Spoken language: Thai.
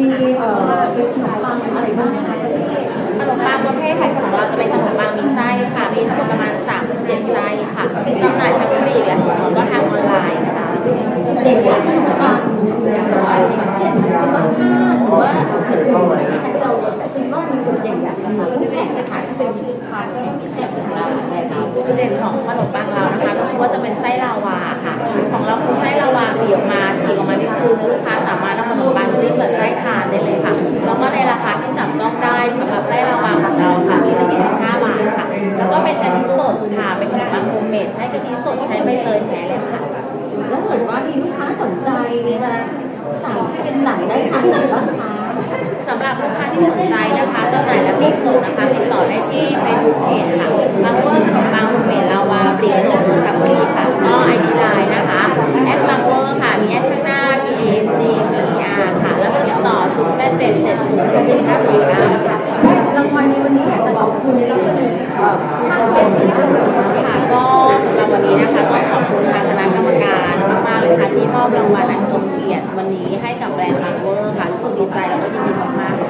เป็นขนมปังอะไรบ้างคะขนมปังประเภทของเราจะเป็นขนมปังมีไส้ค่ะมีทั้งหมดประมาณ3-7ไส้ค่ะจำหน่ายทั้งปลีกและส่งแล้วก็ทางออนไลน์นะคะเด็กขนมปังอย่างไรเช่นมันจะเป็นรสชาติหรือว่าอื่นๆอะไรที่เราคิดว่ามีจุดเด่นอยากจะมาคู่แข่งนะคะที่เป็นชื่อทางแข่งพิเศษของเราจุดเด่นของขนมปังเรานะคะก็คือว่าจะเป็นไส้ลาวาค่ะของเราคือไส้ลาวาบีบออกมาฉีกออกมานี่คือลูกค้าสามารถเอาขนมปังจิ้มกับไส้ทานได้เลยค่ะแล้วก็ในราคาที่จับต้องได้สำหรับไส้ลาวาของเราค่ะชิ้นละ25 บาทค่ะแล้วก็เป็นกะทิสดค่ะเป็นขนมปังโฮมเมดใช้กะทิสดใช้ใบเตยแท้เลยค่ะแล้วเหมือนว่ามีลูกค้าสนใจจะสั่งเป็นไหนได้ทางไหนบ้างคะสำหรับลูกค้าที่สนใจนะคะจำหน่ายและปลีกส่งนะคะติดต่อได้ที่ Facebook Page ค่ะบางเวอร์ขนมปังโฮมเมดลาวาปลีกส่งนนทบุรีค่ะก็ ID Line นะคะบางเวอร์ค่ะมีข้างหน้า PAGPR ค่ะแล้วก็ติดต่อ0877077509ค่ะรางวัลในวันนี้อยากจะบอกคุณในลักษณะท่านเป็นค่ะก็สำหรับวันนี้นะคะต้องขอบคุณทางคณะกรรมการมากๆเลยค่ะที่มอบรางวัลอันทรงเกียรติวันนี้ให้กับแบรนด์บางเวอร์ค่ะรู้สึกดีใจแล้วก็ยินดีมากๆ